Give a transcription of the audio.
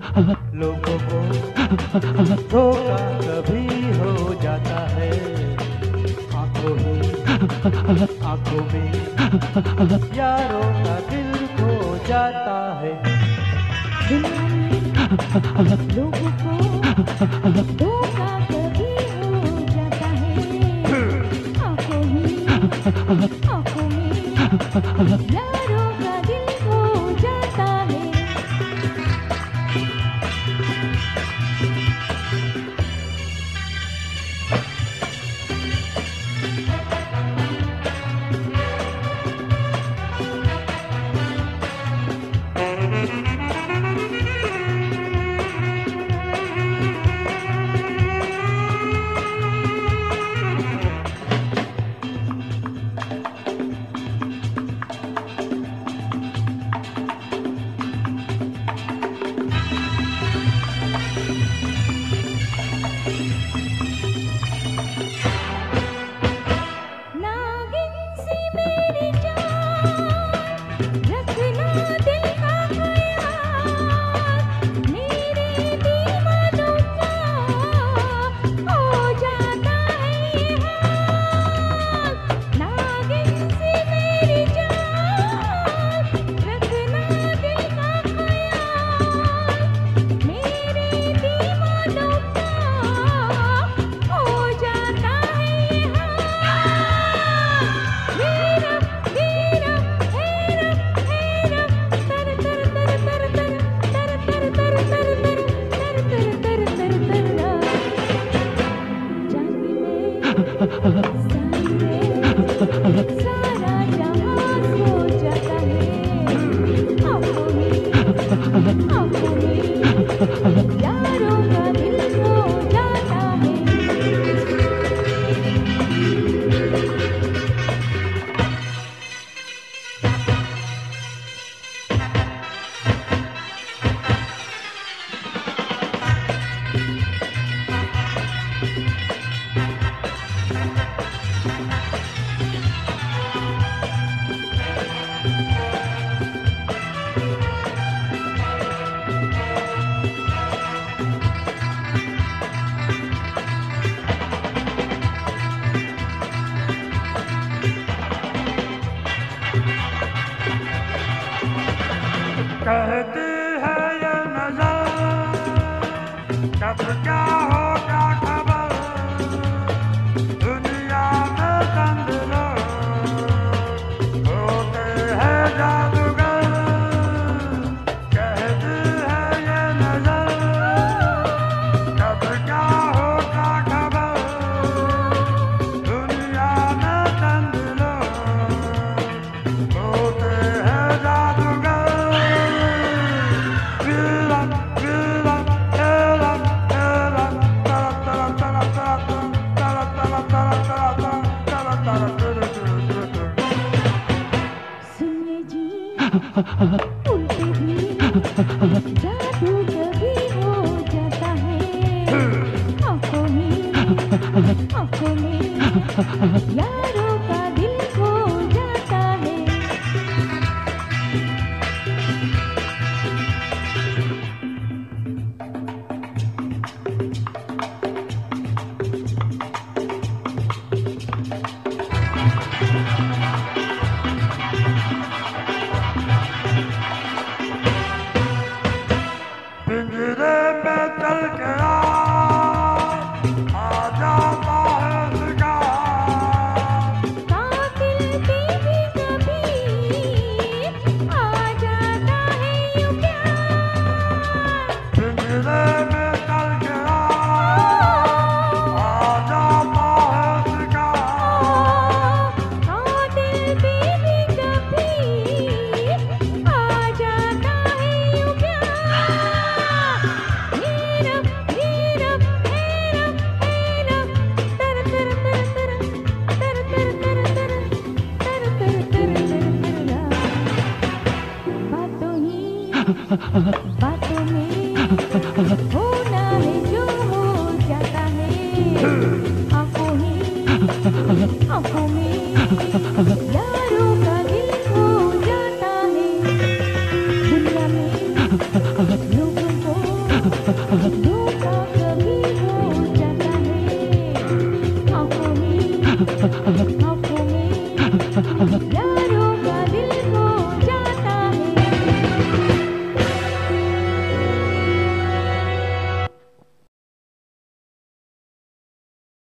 लोगों को धोखा कभी हो जाता है, आंखों में यारों का दिल खो जाता है। लोगों को धोखा कभी हो जाता है, आंखों में यारों का दिल खो जाता है। सारा जहां खो जाता है, आंखों में यारों का दिल खो जाता है। कहती है ये नजर कब क्या होगा खबर, दुनिया में चंद लोग होते हैं जादूगर। कहती है ये नजर कब क्या होगा खबर, दुनिया में चंद लोग होते हैं जादूगर। सुनिए जी, उल्टे भी जादू कभी हो जाता है, आंखों में यारों का दिल खो जाता है। पिंजरे पे चल के आ जाता है शिकार, कातिल भी कभी आ जाता है यूं प्यार। पिंजरे पे चल के आ जाता है शिकार, कातिल भी कभी आ जाता है यूं प्यार। हीरम हीरम हीरम हीरम तर तर तर तर तर तर तर तर तर तर तर तर। बातों में होना है जो हो जाता है, आंखों में यारों का दिल खो जाता है। दुनिया में लोगों को है।